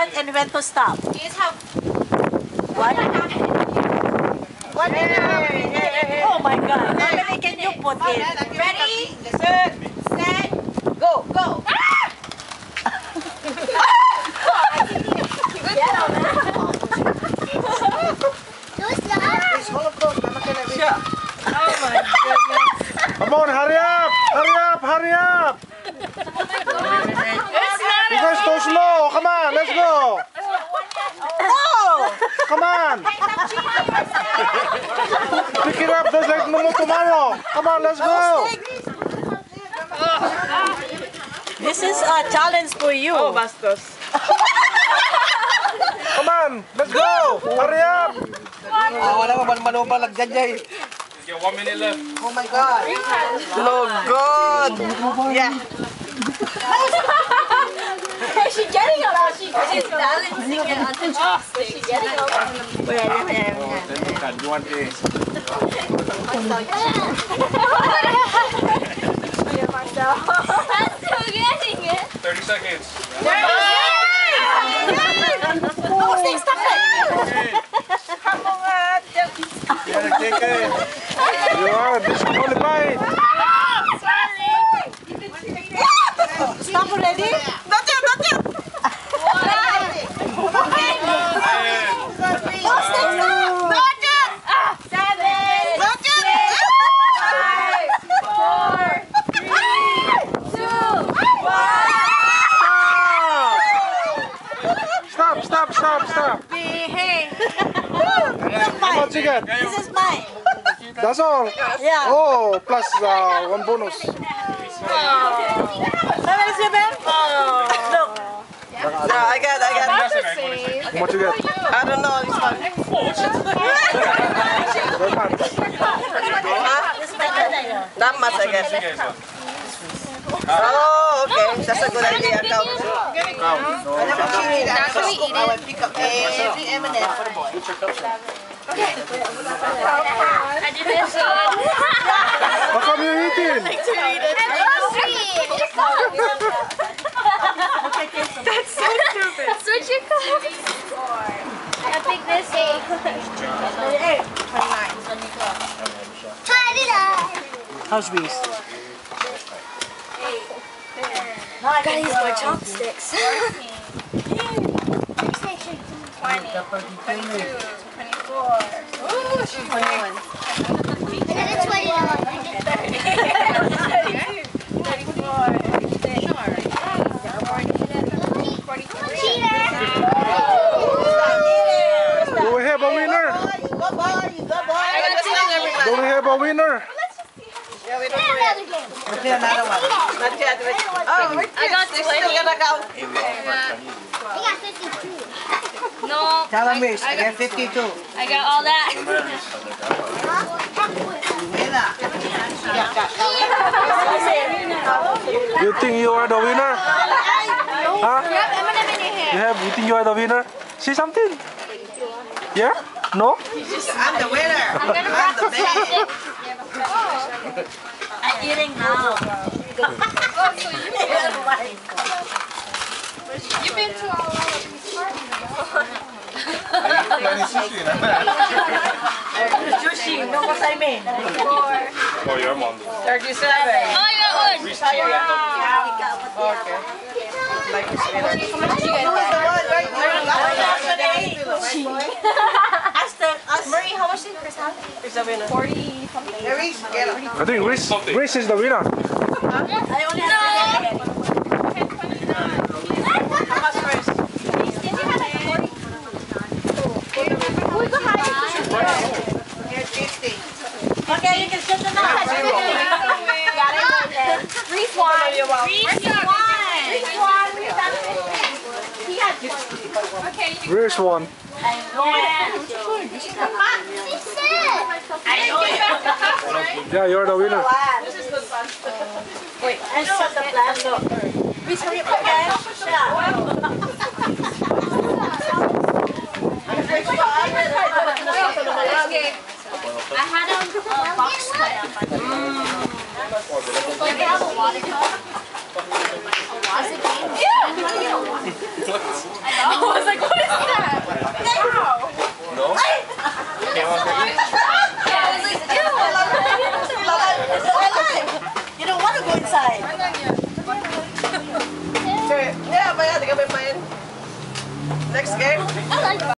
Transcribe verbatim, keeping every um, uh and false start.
start and when to stop? You just have One and a half minute. One and a half minute. Oh my God. How many can you put in? ready, set, set, go, go. Oh my goodness. Come on, hurry up! Hurry up! Hurry up! You guys too slow. Come on, let's go. No! Come on. Pick it up. There's like no more tomorrow. Come on, let's go. This is a challenge for you. Oh, bastos. Come on, let's go. Hurry up. Ah, wala pa man pa lagdajay. You got one minute left. Oh my God. Look good. Yeah. Is she getting up? She, she's balancing it on the chopstick. Is she getting up? You want this? I'm still getting it. thirty seconds. Oh, stay stuck it. You are disqualified. Stop already? Not yet, not yet. Oh, stay stuck. Not yet. Seven. Not yet. Five, four, three, two, one. Stop, stop, stop, stop. Behave. How much you get? This is mine. That's all? Yeah. Oh, plus uh, one bonus. How is it, Ben? Oh. Look. No, I got, I got. How much you get? I don't know. This one. Very much. That much I get. Oh, okay. That's a good idea. Count. Now can we eat it? Pick up every M and M for the boy. I did this. How come you eating? That's so stupid. Switch your colors. I think this is How's bees? I gotta use my chopsticks. twenty, twenty-two, twenty-four. Ooh, she's twenty-one. thirty-four, Do we have a winner? Do we have a winner? Yeah, we don't do it. Let's get another one. Not yet. Oh, I got this still gonna count. No, Tell me, I got fifty-two. I got all that. You think you are the winner? Huh? You have? You think you are the winner? Say something. Yeah? No? I'm the winner. I'm gonna practice chopsticks. I'm eating now. You've been to all of these parties. Sushi, no what I mean. Oh, your mom. thirty-seven. Oh, I got one. Okay. Like this winner. How much did you guys get? Marie, how much did Chris have? Who's the winner? forty something. I think Reese, Reese is the winner. I only have to How much first? Did you have like forty? Who's the highest? Here's fifty. Okay, you can sit the knife. Got it. Reese won. Reese won. Reese won. Reese got fifty. He had twenty. Okay, you can Reese won. I know it. I know it. Yeah, you're the winner. Wait, I know what the plan is. Reese, hurry up again. Okay. I had a, a box cut. Mm. Like they have a water cup. A water game? Yeah! I know. You don't want to go inside. Yeah, but yeah, they got me playing. Next game.